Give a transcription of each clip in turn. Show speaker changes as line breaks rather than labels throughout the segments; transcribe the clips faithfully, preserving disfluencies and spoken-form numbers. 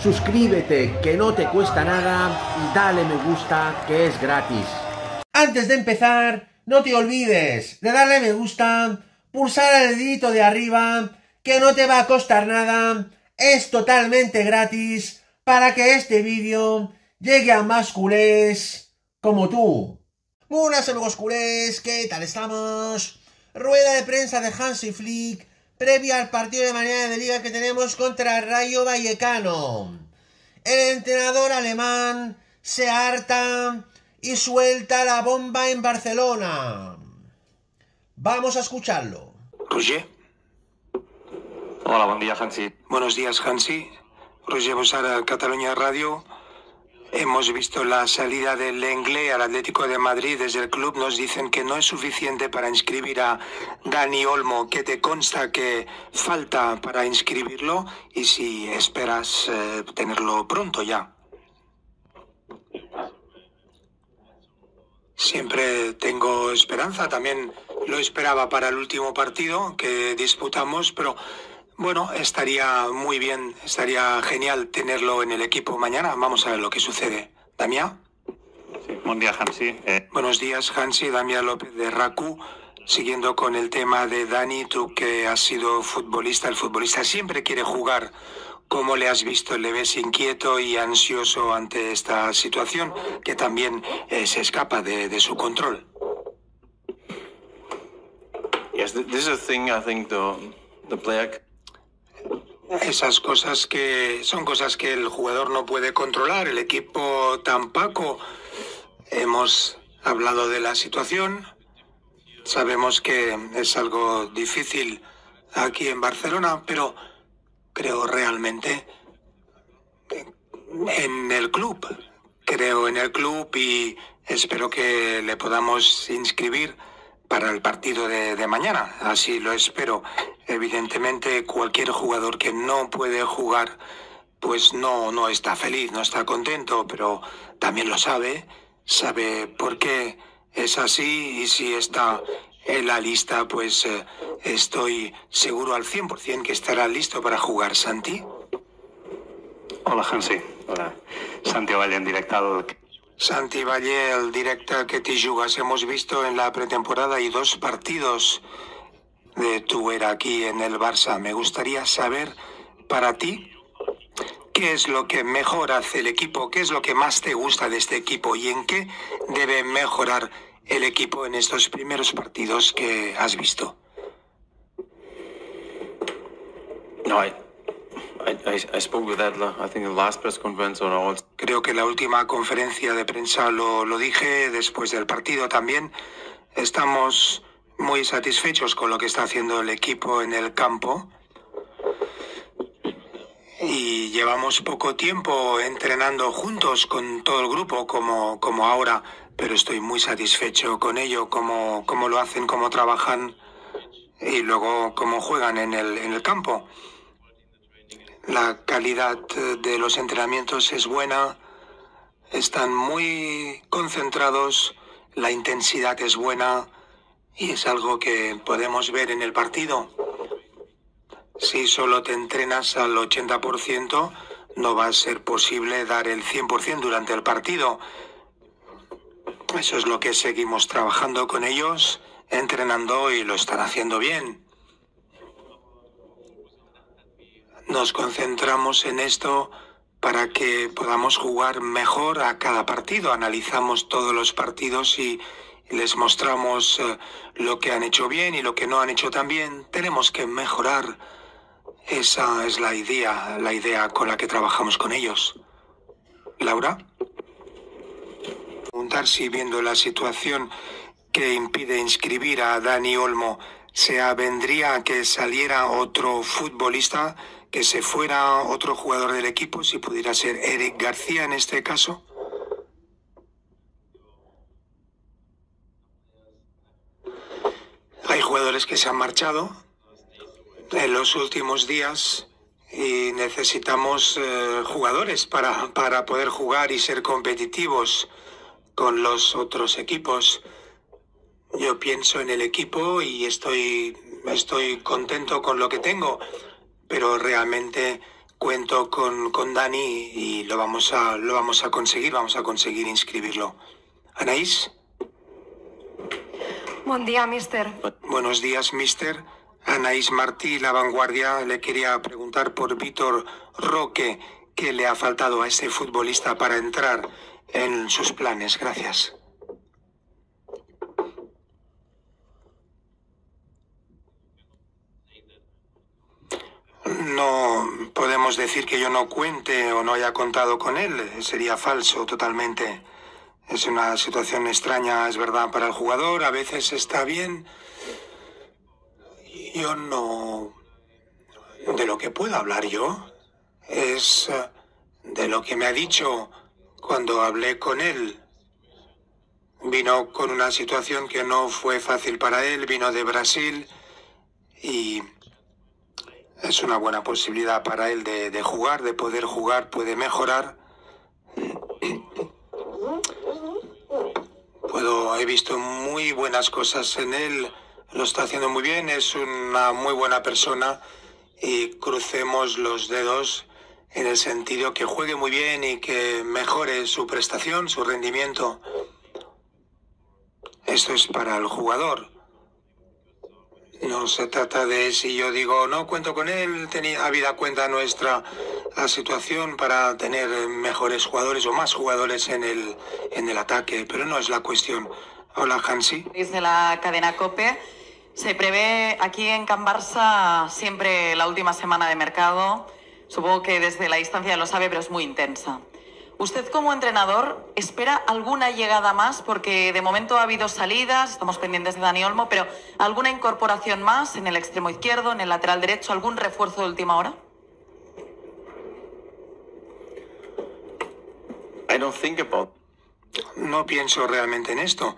suscríbete, que no te cuesta nada, y dale me gusta, que es gratis. Antes de empezar, no te olvides de darle me gusta, pulsar el dedito de arriba, que no te va a costar nada, es totalmente gratis, para que este vídeo llegue a más culés como tú. Buenas amigos culés, ¿qué tal estamos? Rueda de prensa de Hansi Flick previa al partido de mañana de Liga que tenemos contra el Rayo Vallecano. El entrenador alemán se harta y suelta la bomba en Barcelona. Vamos a escucharlo.
Roger.
Hola, buen día, Hansi.
Buenos días, Hansi. Roger Bossara, Cataluña Radio. Hemos visto la salida del Lenglet al Atlético de Madrid. Desde el club nos dicen que no es suficiente para inscribir a Dani Olmo. ¿Qué te consta que falta para inscribirlo? Y si esperas eh, tenerlo pronto ya. Siempre tengo esperanza. También lo esperaba para el último partido que disputamos, pero bueno, estaría muy bien, estaría genial tenerlo en el equipo mañana. Vamos a ver lo que sucede. ¿Damián?
Sí, buen día, Hansi. Eh...
Buenos días, Hansi. Damián López de Raku. Siguiendo con el tema de Dani, tú que has sido futbolista, el futbolista siempre quiere jugar. ¿Cómo le has visto? ¿Le ves inquieto y ansioso ante esta situación que también eh, se escapa de, de su control?
Yes, this is a thing I think the the player.
Esas cosas que son cosas que el jugador no puede controlar, el equipo tampoco. Hemos hablado de la situación, sabemos que es algo difícil aquí en Barcelona, pero creo realmente en el club, creo en el club y espero que le podamos inscribir para el partido de, de mañana, así lo espero. Evidentemente, cualquier jugador que no puede jugar, pues no, no está feliz, no está contento, pero también lo sabe, sabe por qué es así y si está en la lista, pues eh, estoy seguro al cien por cien que estará listo para jugar. ¿Santi?
Hola, Hansi. Hola. Santi Valle en directo.
Santi Valle, el directe que te jugas. Hemos visto en la pretemporada y dos partidos de tu era aquí en el Barça. Me gustaría saber para ti qué es lo que mejor hace el equipo, qué es lo que más te gusta de este equipo y en qué debe mejorar el equipo en estos primeros partidos que has visto.
No, I, I, I spoke with that, I think the last press conference on all.
Creo que la última conferencia de prensa lo, lo dije después del partido también. Estamos muy satisfechos con lo que está haciendo el equipo en el campo. Y llevamos poco tiempo entrenando juntos con todo el grupo como, como ahora, pero estoy muy satisfecho con ello, cómo, cómo lo hacen, cómo trabajan y luego cómo juegan en el, en el campo. La calidad de los entrenamientos es buena, están muy concentrados, la intensidad es buena y es algo que podemos ver en el partido. Si solo te entrenas al ochenta por ciento, no va a ser posible dar el cien por ciento durante el partido. Eso es lo que seguimos trabajando con ellos, entrenando y lo están haciendo bien. Nos concentramos en esto para que podamos jugar mejor a cada partido. Analizamos todos los partidos y les mostramos uh, lo que han hecho bien y lo que no han hecho tan bien. Tenemos que mejorar. Esa es la idea, la idea con la que trabajamos con ellos. ¿Laura? Preguntar si viendo la situación que impide inscribir a Dani Olmo, ¿se avendría a que saliera otro futbolista, que se fuera otro jugador del equipo, si pudiera ser Eric García en este caso? Hay jugadores que se han marchado en los últimos días y necesitamos eh, jugadores para, para poder jugar y ser competitivos con los otros equipos. Yo pienso en el equipo y estoy, estoy contento con lo que tengo, pero realmente cuento con, con Dani y lo vamos a, lo vamos a conseguir, vamos a conseguir inscribirlo. Anaís.
Buen día, mister.
Buenos días, mister. Anaís Martí, La Vanguardia, le quería preguntar por Víctor Roque, ¿qué le ha faltado a este futbolista para entrar en sus planes? Gracias. No podemos decir que yo no cuente o no haya contado con él, sería falso totalmente. Es una situación extraña, es verdad, para el jugador, a veces está bien. Yo no... De lo que puedo hablar yo es de lo que me ha dicho cuando hablé con él. Vino con una situación que no fue fácil para él, vino de Brasil y es una buena posibilidad para él de, de jugar, de poder jugar, puede mejorar. Puedo, he visto muy buenas cosas en él, lo está haciendo muy bien, es una muy buena persona y crucemos los dedos en el sentido que juegue muy bien y que mejore su prestación, su rendimiento. Esto es para el jugador. No se trata de si yo digo no cuento con él, tenía habida cuenta nuestra la situación para tener mejores jugadores o más jugadores en el en el ataque, pero no es la cuestión. Hola, Hansi.
Desde la cadena COPE se prevé aquí en Can Barça siempre la última semana de mercado. Supongo que desde la distancia lo sabe, pero es muy intensa. ¿Usted como entrenador espera alguna llegada más? Porque de momento ha habido salidas, estamos pendientes de Dani Olmo, pero ¿alguna incorporación más en el extremo izquierdo, en el lateral derecho, algún refuerzo de última hora?
I don't think about...
No pienso realmente en esto.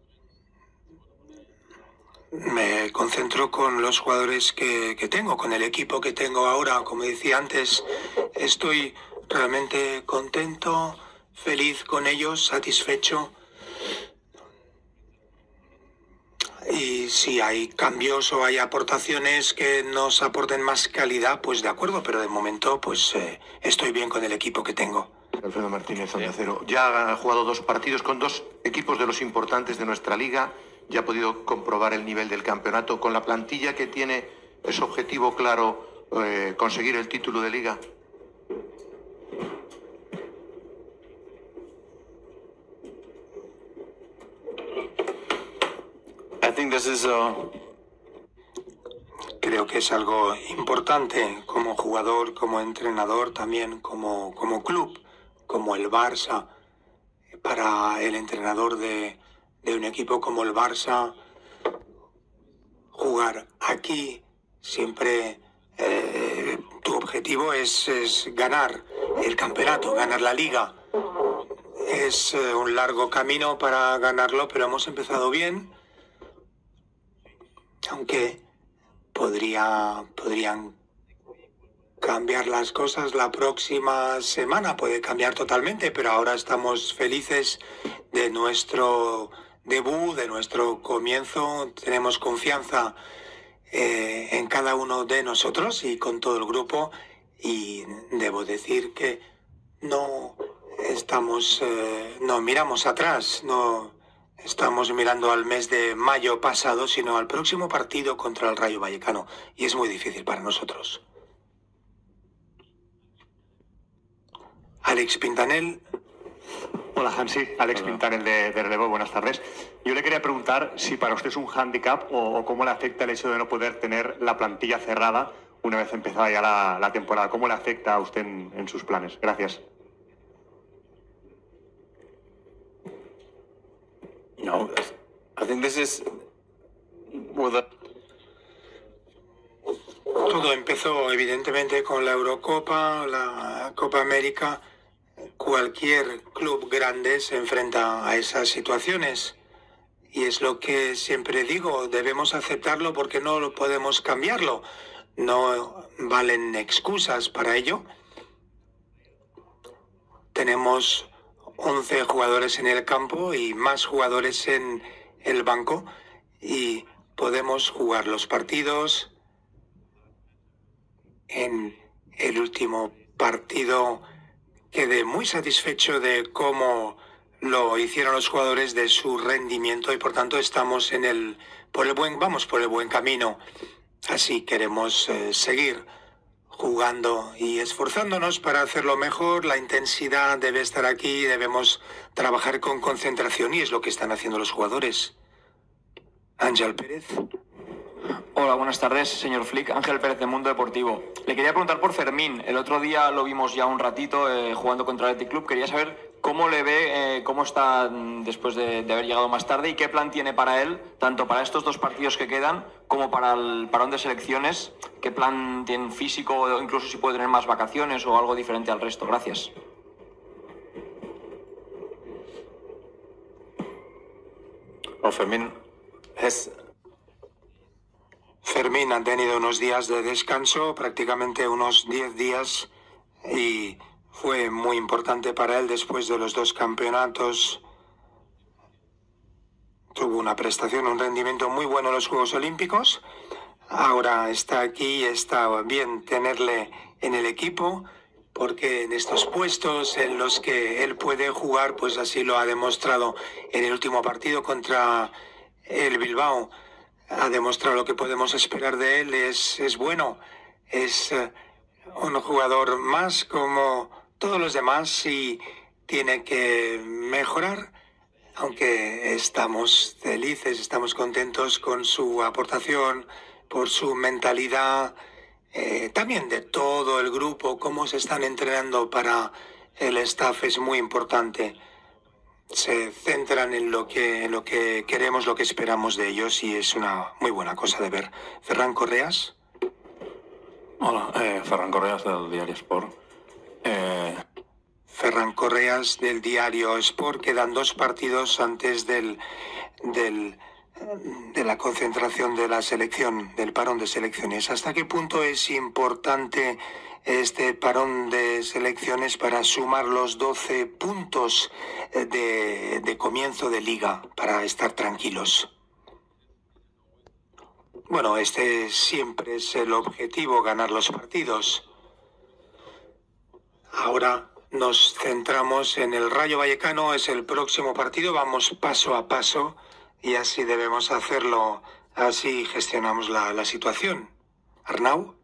Me concentro con los jugadores que, que tengo, con el equipo que tengo ahora. Como decía antes, estoy realmente contento, feliz con ellos, satisfecho. Y si hay cambios o hay aportaciones que nos aporten más calidad, pues de acuerdo, pero de momento pues eh, estoy bien con el equipo que tengo.
Alfredo Martínez, Onda Cero. Ya ha jugado dos partidos con dos equipos de los importantes de nuestra liga. Ya ha podido comprobar el nivel del campeonato. Con la plantilla que tiene, ¿es objetivo claro eh, conseguir el título de liga?
I think this is uh...
Creo que es algo importante como jugador, como entrenador, también como, como club, como el Barça. Para el entrenador de, de un equipo como el Barça, jugar aquí siempre eh, tu objetivo es, es ganar el campeonato, ganar la liga. Es eh, un largo camino para ganarlo, pero hemos empezado bien. Aunque podría, podrían cambiar las cosas la próxima semana, puede cambiar totalmente, pero ahora estamos felices de nuestro debut, de nuestro comienzo. Tenemos confianza eh, en cada uno de nosotros y con todo el grupo, y debo decir que no estamos, eh, no miramos atrás, no estamos mirando al mes de mayo pasado, sino al próximo partido contra el Rayo Vallecano, y es muy difícil para nosotros. Alex Pintanel.
Hola, Hansi. Alex Hola. Pintanel de, de Relevo, buenas tardes. Yo le quería preguntar si para usted es un hándicap o, o cómo le afecta el hecho de no poder tener la plantilla cerrada una vez empezada ya la, la temporada. ¿Cómo le afecta a usted en, en sus planes? Gracias.
No, I think this is... Well, the...
Todo empezó evidentemente con la Eurocopa, la Copa América. Cualquier club grande se enfrenta a esas situaciones y es lo que siempre digo, debemos aceptarlo porque no lo podemos cambiarlo. No valen excusas para ello. Tenemos once jugadores en el campo y más jugadores en el banco y podemos jugar los partidos en el último partido quedé muy satisfecho de cómo lo hicieron los jugadores, de su rendimiento, y por tanto estamos en el por el buen vamos por el buen camino. Así queremos eh, seguir jugando y esforzándonos para hacerlo mejor. La intensidad debe estar aquí, debemos trabajar con concentración y es lo que están haciendo los jugadores. Ángel Pérez.
Hola, buenas tardes, señor Flick. Ángel Pérez, de Mundo Deportivo. Le quería preguntar por Fermín. El otro día lo vimos ya un ratito eh, jugando contra el Athletic Club. Quería saber cómo le ve, eh, cómo está después de, de haber llegado más tarde y qué plan tiene para él, tanto para estos dos partidos que quedan como para el parón de selecciones. ¿Qué plan tiene físico, o incluso si puede tener más vacaciones o algo diferente al resto? Gracias.
Oh, Fermín es...
Fermín ha tenido unos días de descanso, prácticamente unos diez días, y fue muy importante para él después de los dos campeonatos. Tuvo una prestación, un rendimiento muy bueno en los Juegos Olímpicos. Ahora está aquí, está bien tenerle en el equipo, porque en estos puestos en los que él puede jugar, pues así lo ha demostrado en el último partido contra el Bilbao. Ha demostrado lo que podemos esperar de él. Es, es bueno, es uh, un jugador más como todos los demás y tiene que mejorar, aunque estamos felices, estamos contentos con su aportación, por su mentalidad, eh, también de todo el grupo, cómo se están entrenando para el staff es muy importante. Se centran en lo que en lo que queremos, lo que esperamos de ellos, y es una muy buena cosa de ver. Ferran Correas.
Hola, eh, Ferran Correas del Diario Sport. Eh...
Ferran Correas del Diario Sport. Quedan dos partidos antes del, del de la concentración de la selección, del parón de selecciones. ¿Hasta qué punto es importante este parón de selecciones para sumar los doce puntos de, de comienzo de liga, para estar tranquilos? Bueno, este siempre es el objetivo, ganar los partidos. Ahora nos centramos en el Rayo Vallecano, es el próximo partido, vamos paso a paso y así debemos hacerlo, así gestionamos la, la situación. Arnau.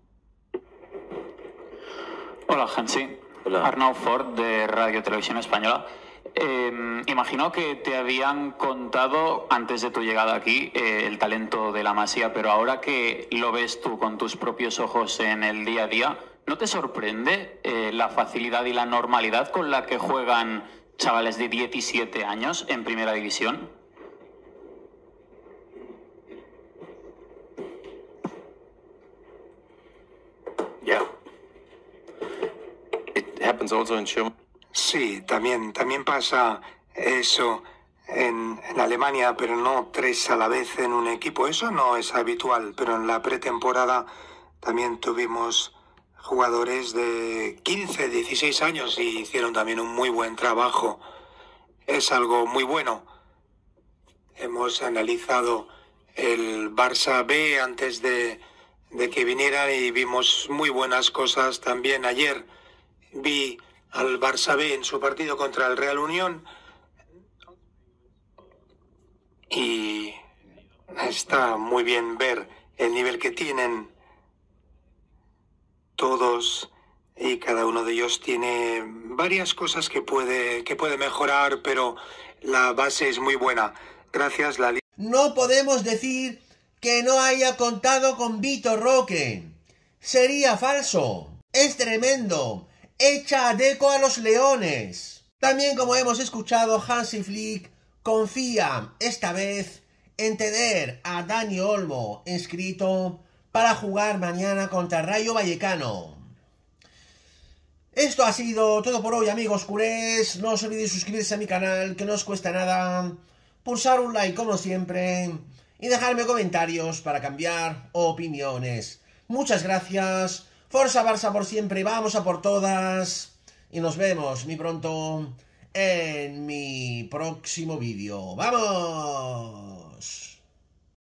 Hola, Hansi.
Hola.
Arnau Ford, de Radio Televisión Española. Eh, imagino que te habían contado antes de tu llegada aquí eh, el talento de la Masía, pero ahora que lo ves tú con tus propios ojos en el día a día, ¿no te sorprende eh, la facilidad y la normalidad con la que juegan chavales de diecisiete años en Primera División?
Yeah. It happens also in Germany.
Sí, también, también pasa eso en, en Alemania, pero no tres a la vez en un equipo. Eso no es habitual, pero en la pretemporada también tuvimos jugadores de quince, dieciséis años y hicieron también un muy buen trabajo. Es algo muy bueno. Hemos analizado el Barça B antes de, de que vinieran y vimos muy buenas cosas también. Ayer vi al Barça B en su partido contra el Real Unión y está muy bien ver el nivel que tienen todos, y cada uno de ellos tiene varias cosas que puede, que puede mejorar, pero la base es muy buena. Gracias, Lali.
No podemos decir que no haya contado con Vitor Roque. Sería falso. Es tremendo. Echa a Deco a los leones. También, como hemos escuchado, Hansi Flick confía esta vez en tener a Dani Olmo inscrito para jugar mañana contra Rayo Vallecano. Esto ha sido todo por hoy, amigos culés. No os olvidéis suscribirse a mi canal, que no os cuesta nada. Pulsar un like como siempre y dejarme comentarios para cambiar opiniones. Muchas gracias. Forza Barça por siempre, vamos a por todas. Y nos vemos muy pronto en mi próximo vídeo. ¡Vamos!